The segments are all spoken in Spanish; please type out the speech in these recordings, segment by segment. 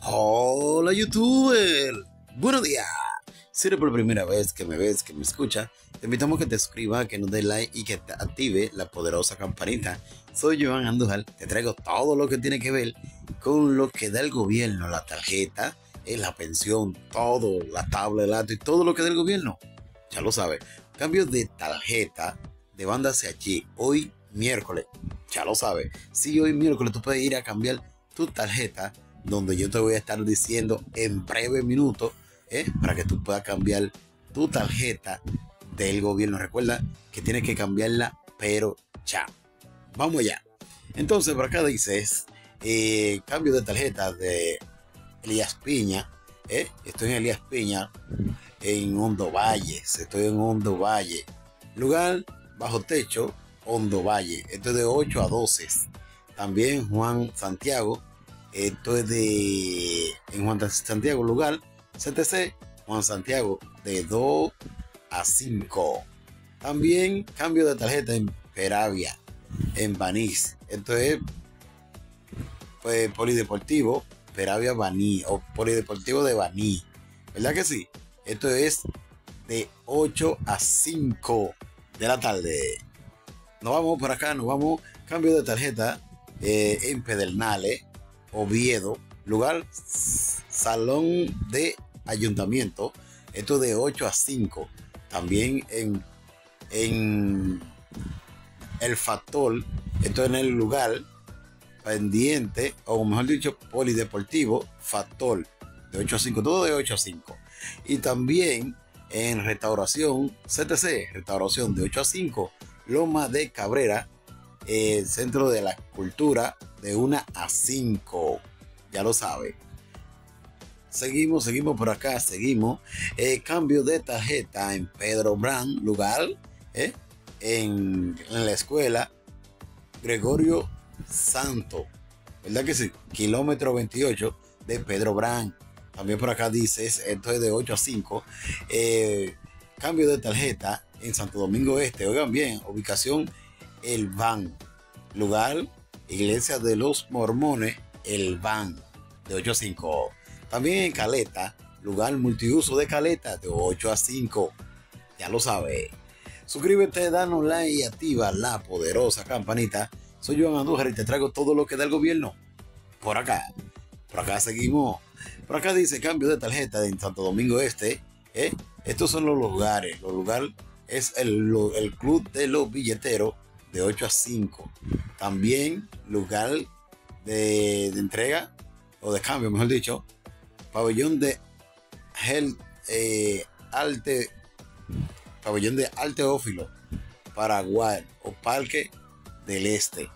Hola youtuber, buenos días. Si eres por primera vez que me ves, que me escucha, te invitamos a que te suscribas, que nos des like y que te active la poderosa campanita. Soy Joan Andújar, te traigo todo lo que tiene que ver con lo que da el gobierno, la tarjeta, la pensión, todo, la tabla, el acto y todo lo que da el gobierno. Ya lo sabes, cambio de tarjeta de banda CH hoy miércoles, ya lo sabes. Si hoy miércoles tú puedes ir a cambiar tu tarjeta, donde yo te voy a estar diciendo en breve minutos, para que tú puedas cambiar tu tarjeta del gobierno. Recuerda que tienes que cambiarla, pero ya. Vamos allá. Entonces, por acá dices, cambio de tarjeta de Elías Piña. Estoy en Elías Piña, en Hondo Valle. Estoy en Hondo Valle. Lugar bajo techo, Hondo Valle. Esto es de 8 a 12. También Juan Santiago. Esto es en Juan Santiago, lugar CTC, Juan Santiago, de 2 a 5. También cambio de tarjeta en Peravia, en Banís. Esto es pues, Polideportivo, Peravia Baní, o Polideportivo de Baní. ¿Verdad que sí? Esto es de 8 a 5 de la tarde. Nos vamos por acá, nos vamos. Cambio de tarjeta en Pedernales, Oviedo, lugar Salón de Ayuntamiento. Esto de 8 a 5. También en El Factor. Esto en el lugar pendiente, o mejor dicho, Polideportivo Factor, de 8 a 5. Todo de 8 a 5. Y también en Restauración CTC, Restauración de 8 a 5. Loma de Cabrera, Centro de la Cultura, de 1 a 5. Ya lo sabe. Seguimos por acá, seguimos. Cambio de tarjeta en Pedro Brand, lugar, en la escuela Gregorio Santo. ¿Verdad que sí? Kilómetro 28 de Pedro Brand. También por acá dices, esto es de 8 a 5. Cambio de tarjeta en Santo Domingo Este. Oigan bien, ubicación El Van. Lugar, Iglesia de los Mormones, El Van, de 8 a 5. También en Caleta, lugar multiuso de Caleta, de 8 a 5. Ya lo sabes. Suscríbete, danos like y activa la poderosa campanita. Soy Joan Andújar y te traigo todo lo que da el gobierno. Por acá seguimos. Por acá dice cambio de tarjeta en Santo Domingo Este. Estos son los lugares. Los lugares es el Club de los Billeteros, de 8 a 5. También lugar de entrega o de cambio, mejor dicho, pabellón de pabellón de Alteófilo, Paraguay, o Parque del Este.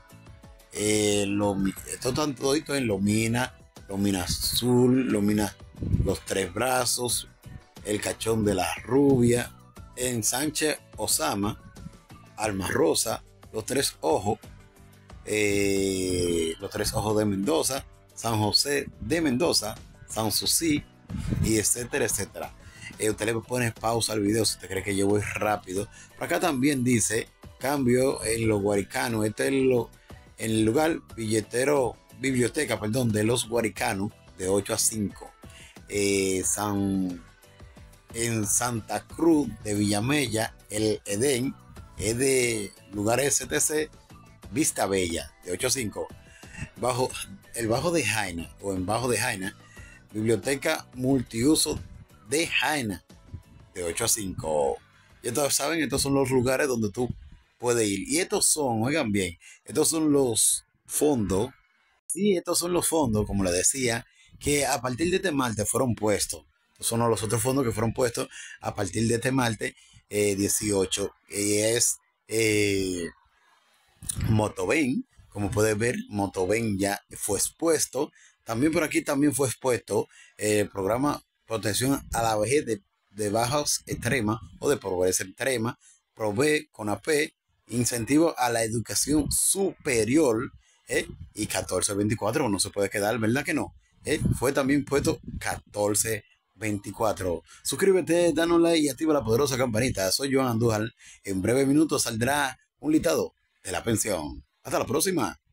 Esto tanto en Lomina Azul, Lomina Los Tres Brazos, el Cachón de la Rubia, en Sánchez Osama, Alma Rosa, Los Tres Ojos de Mendoza, San José de Mendoza, San Susi, y etcétera, etcétera. Usted le pone pausa al video si usted cree que yo voy rápido. Por acá también dice cambio en los Guaricanos. Este es en el lugar biblioteca de los Guaricanos, de 8 a 5. En Santa Cruz de Villamella, el Edén, es de lugares CTC, Vista Bella, de 8 a 5. En Bajo de Jaina, Biblioteca Multiuso de Jaina, de 8 a 5. Ya todos saben, estos son los lugares donde tú puedes ir. Y estos son, oigan bien, estos son los fondos. Sí, estos son los fondos, como les decía, que a partir de este martes fueron puestos. Estos son los otros fondos que fueron puestos a partir de este martes 18. Y es Motoben. Como puedes ver, Motoben ya fue expuesto. También por aquí también fue expuesto el programa Protección a la Vejez de Bajas Extremas o de Pobreza Extrema, Prove CONAPE, Incentivo a la Educación Superior, y 1424, no se puede quedar, ¿verdad que no? Fue también puesto 1424. Suscríbete, danos like y activa la poderosa campanita. Soy Joan Andújar. En breve minutos saldrá un listado de la pensión. Hasta la próxima.